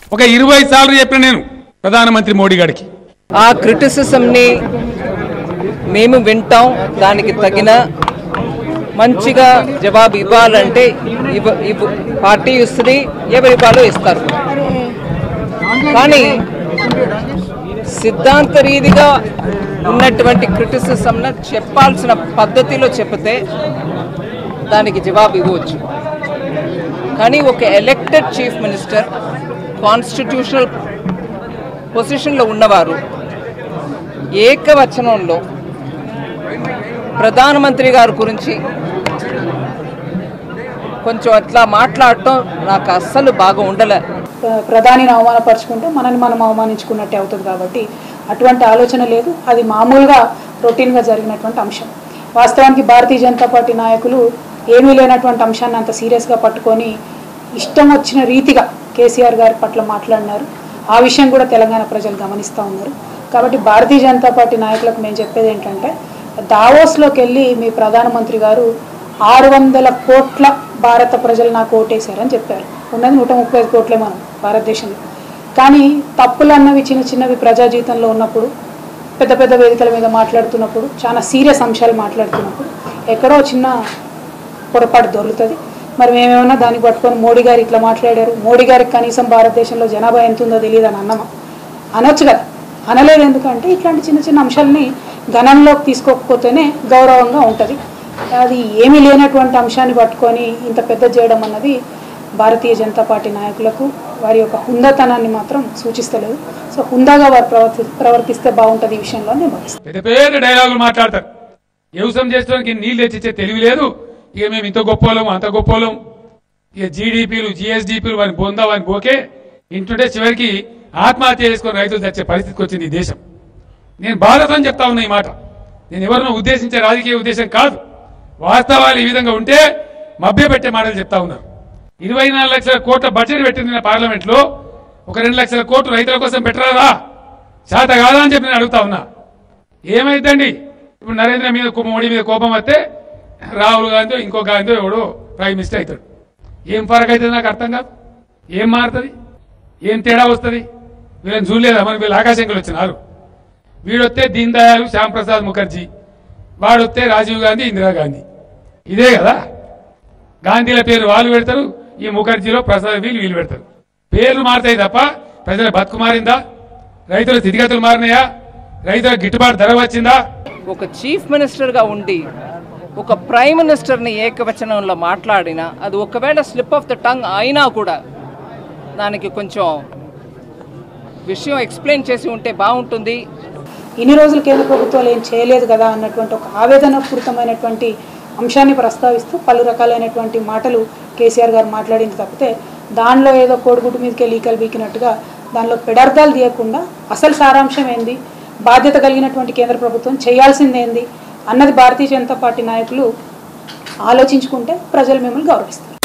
ఒక 20 సార్లు చెప్పిన నేను ప్రధానమంత్రి మోడీ గారికి. ఆ క్రిటిసిజంని మేము వింటాం, దానికి తగిన మంచిగా జవాబు ఇవ్వాలంటే పార్టీ ఇస్తుంది, ఎవరి ఇవ్వాలో ఇస్తారు. కానీ సిద్ధాంత రీతిగా ఉన్నటువంటి క్రిటిసిజంను చెప్పాల్సిన పద్ధతిలో చెప్తే దానికి జవాబు ఇవ్వచ్చు. కానీ ఒక ఎలక్టెడ్ చీఫ్ మినిస్టర్, కాన్స్టిట్యూషనల్ పొజిషన్లో ఉన్నవారు ఏకవచనంలో ప్రధానమంత్రి గారి గురించి కొంచెం అట్లా మాట్లాడటం నాకు అస్సలు బాగా ఉండలే. ప్రధానిని అవమానపరుచుకుంటే మనల్ని మనం అవమానించుకున్నట్టే అవుతుంది. కాబట్టి అటువంటి ఆలోచన లేదు. అది మామూలుగా రొటీన్గా జరిగినటువంటి అంశం. వాస్తవానికి భారతీయ జనతా పార్టీ నాయకులు ఏమీ లేనటువంటి అంశాన్ని అంత సీరియస్గా పట్టుకొని ఇష్టం వచ్చిన రీతిగా కేసీఆర్ గారి పట్ల మాట్లాడినారు. ఆ విషయం కూడా తెలంగాణ ప్రజలు గమనిస్తూ ఉన్నారు. కాబట్టి భారతీయ జనతా పార్టీ నాయకులకు మేము చెప్పేది ఏంటంటే, దావోస్లోకి వెళ్ళి మీ ప్రధానమంత్రి గారు 600 కోట్ల భారత ప్రజలు నాకు ఓటేశారని చెప్పారు. ఉన్నది 135 కోట్లే మనం భారతదేశంలో. కానీ తప్పులు అన్నవి చిన్న చిన్నవి ప్రజా జీవితంలో ఉన్నప్పుడు, పెద్ద పెద్ద వేదికల మీద మాట్లాడుతున్నప్పుడు, చాలా సీరియస్ అంశాలు మాట్లాడుతున్నప్పుడు ఎక్కడో చిన్న పొరపాటు దొరుకుతుంది. మరి మేమేమన్నా దాన్ని పట్టుకొని మోడీ గారు ఇట్లా మాట్లాడారు, మోడీ గారికి కనీసం భారతదేశంలో జనాభా ఎంత ఉందో తెలియదు అని అన్నమా? అనొచ్చు కదా. అనలేదు. ఎందుకంటే ఇట్లాంటి చిన్న చిన్న అంశాలని గణంలోకి తీసుకోకపోతేనే గౌరవంగా ఉంటుంది. అది ఏమీ లేనటువంటి అంశాన్ని పట్టుకొని ఇంత పెద్ద చేయడం అన్నది భారతీయ జనతా పార్టీ నాయకులకు వారి యొక్క హుందాతనాన్ని మాత్రం సూచిస్తలేదు. సో హుందాగా వారు ప్రవర్తిస్తే బాగుంటుంది ఈ విషయంలో నేను భావిస్తాను. పెద్ద పెద్ద డైలాగులు మాట్లాడతారు. వ్యవసాయం చేసడానికి నీళ్ళు తెచ్చిచ్చే తెలివి లేదు. ఇక మేము ఇంత గొప్పలం అంత గొప్పలం, ఇక జీడీపీలు జిఎస్డిపీలు వారిని పొందా వారిని పోకే ఇంటుంటే చివరికి ఆత్మహత్య చేసుకుని రైతులు తెచ్చే పరిస్థితికి వచ్చింది ఈ దేశం. నేను బాధతో చెప్తా ఉన్నా ఈ మాట. నేను ఎవరినో ఉద్దేశించే రాజకీయ ఉద్దేశం కాదు. వాస్తవాలు ఈ విధంగా ఉంటే మభ్యపెట్టే మాటలు చెప్తా ఉన్నారు. 24 లక్షల కోట్ల బడ్జెట్ పెట్టింది పార్లమెంట్ లో. ఒక 2 లక్షల కోట్లు రైతుల కోసం పెట్టరాదా? చేత కాదా అని చెప్పి నేను అడుగుతా ఉన్నా. ఏమైందండి ఇప్పుడు నరేంద్ర మీద మోడీ మీద కోపం వస్తే రాహుల్ గాంధీ ఇంకో గాంధీ ఎవడో ప్రైమ్ మినిస్టర్ అవుతాడు. ఏం ఫరక్ అవుతుంది నాకు అర్థం కాదు. ఏం మారుతుంది? ఏం తేడా వస్తుంది? వీళ్ళని చూడలేదా? మనకి వీళ్ళు ఆకాశంకులు వచ్చినారు. వీడొస్తే దీన్ దయాళ్ శ్యామ్ ప్రసాద్ ముఖర్జీ, వాడొస్తే రాజీవ్ గాంధీ ఇందిరాగాంధీ. ఇదే కదా. గాంధీల పేరు వాళ్ళు పెడతారు, ఈ ముఖర్జీలో ప్రసాద్ వీళ్ళు పెడతారు. పేర్లు మారుతాయి తప్ప ప్రజల బతుకు మారిందా? రైతుల స్థితిగతులు మారినాయా? రైతుల గిట్టుబాటు ధర వచ్చిందా? ఒక చీఫ్ మినిస్టర్గా ఉండి ఒక ప్రైమ్ మినిస్టర్ని ఏకవచనంలో మాట్లాడినా అది ఒకవేళ స్లిప్ ఆఫ్ ద టంగ్ అయినా కూడా దానికి కొంచెం విషయం ఎక్స్ప్లెయిన్ చేసి ఉంటే బాగుంటుంది. ఇన్ని రోజులు కేంద్ర ప్రభుత్వాలు ఏం చేయలేదు కదా అన్నటువంటి ఒక ఆవేదనపూరితమైనటువంటి అంశాన్ని ప్రస్తావిస్తూ పలు రకాలైనటువంటి మాటలు కేసీఆర్ గారు మాట్లాడింది తప్పితే దానిలో ఏదో కోడిగుడ్డు మీదకే లీకలు బీకినట్టుగా దానిలో పెడార్థాలు తీయకుండా అసలు సారాంశం ఏంది, బాధ్యత కలిగినటువంటి కేంద్ర ప్రభుత్వం చేయాల్సిందేంది అన్నది భారతీయ జనతా పార్టీ నాయకులు ఆలోచించుకుంటే ప్రజలు మిమ్మల్ని గౌరవిస్తారు.